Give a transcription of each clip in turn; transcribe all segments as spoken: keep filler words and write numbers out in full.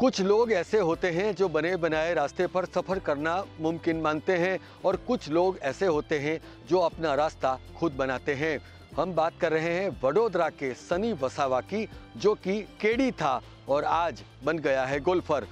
कुछ लोग ऐसे होते हैं जो बने बनाए रास्ते पर सफ़र करना मुमकिन मानते हैं और कुछ लोग ऐसे होते हैं जो अपना रास्ता खुद बनाते हैं। हम बात कर रहे हैं वडोदरा के सनी वसावा की, जो कि केडी था और आज बन गया है गोल्फर।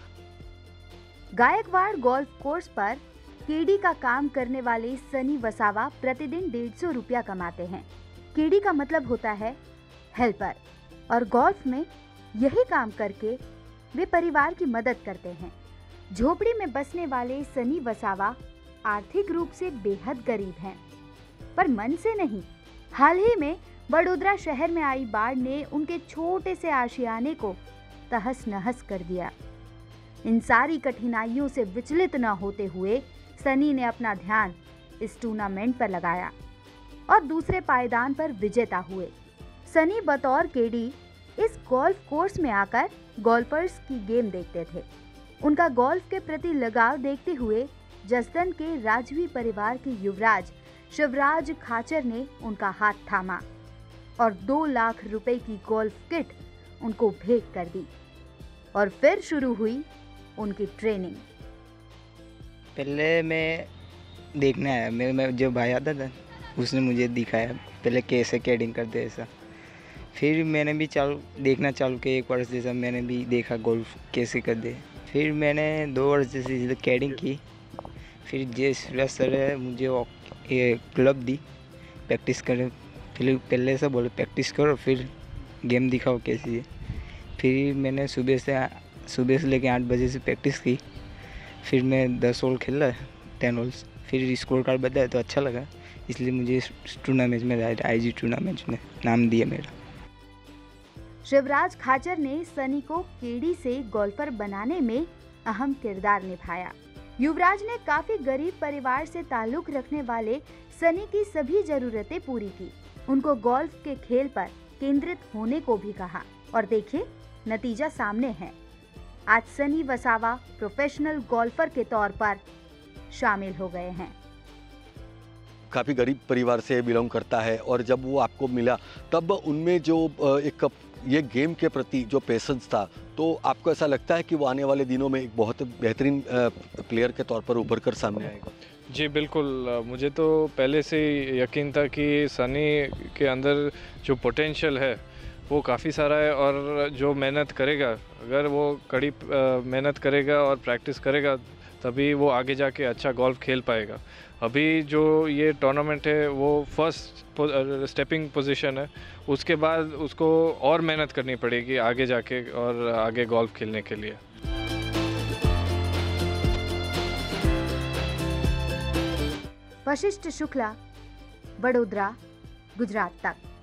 गायकवाड़ गोल्फ कोर्स पर केडी का काम करने वाले सनी वसावा प्रतिदिन डेढ़ सौ रुपया कमाते हैं। केडी का मतलब होता है हेल्पर और गोल्फ में यही काम करके वे परिवार की मदद करते हैं। झोपड़ी में बसने वाले सनी वसावा आर्थिक रूप से बेहद गरीब हैं, पर मन से नहीं। हाल ही में वडोदरा शहर में आई बाढ़ ने उनके छोटे से आशियाने को तहस नहस कर दिया। इन सारी कठिनाइयों से विचलित न होते हुए सनी ने अपना ध्यान इस टूर्नामेंट पर लगाया और दूसरे पायदान पर विजेता हुए। सनी बतौर केडी इस गोल्फ कोर्स में आकर गोल्फर्स की गेम देखते थे। उनका गोल्फ के प्रति लगाव देखते हुए जसदन के राजवी परिवार के युवराज शिवराज खाचर ने उनका हाथ थामा और दो लाख रुपए की गोल्फ किट उनको भेंट कर दी और फिर शुरू हुई उनकी ट्रेनिंग। पहले मैं देखने आया, मेरे में जो भाई आता था उसने मुझे दिखाया पहले कैसे कैडिंग करते ऐसा। फिर मैंने भी चालू देखना चालू किया, एक वर्ष जैसा मैंने भी देखा गोल्फ कैसे करते। फिर मैंने दो वर्ष जैसे कैडिंग की। फिर जैसे सर है मुझे ये क्लब दी प्रैक्टिस करो। फिर पहले से बोले प्रैक्टिस करो फिर गेम दिखाओ कैसी है। फिर मैंने सुबह से सुबह से लेकर आठ बजे से प्रैक्टिस की। फिर मैं दस होल खेला, टेन होल्स। फिर स्कोर कार्ड बताया तो अच्छा लगा, इसलिए मुझे इस टूर्नामेंट में आई जी टूर्नामेंट में नाम दिया मेरा। शिवराज खाचर ने सनी को केडी से गोल्फर बनाने में अहम किरदार निभाया। युवराज ने काफी गरीब परिवार से ताल्लुक रखने वाले सनी की सभी जरूरतें पूरी की। उनको गोल्फ के खेल पर केंद्रित होने को भी कहा और देखिए नतीजा सामने है। आज सनी वसावा प्रोफेशनल गोल्फर के तौर पर शामिल हो गए हैं। काफ़ी गरीब परिवार से बिलोंग करता है और जब वो आपको मिला तब उनमें जो एक ये गेम के प्रति जो पेशेंस था, तो आपको ऐसा लगता है कि वो आने वाले दिनों में एक बहुत बेहतरीन प्लेयर के तौर पर उभर कर सामने आएगा? जी बिल्कुल, मुझे तो पहले से यकीन था कि सनी के अंदर जो पोटेंशियल है वो काफ़ी सारा है और जो मेहनत करेगा, अगर वो कड़ी मेहनत करेगा और प्रैक्टिस करेगा तभी वो आगे जाके अच्छा गोल्फ खेल पाएगा। अभी जो ये टूर्नामेंट है वो फर्स्ट स्टेपिंग पोजीशन है, उसके बाद उसको और मेहनत करनी पड़ेगी आगे जाके और आगे गोल्फ खेलने के लिए। वशिष्ठ शुक्ला, वडोदरा, गुजरात तक।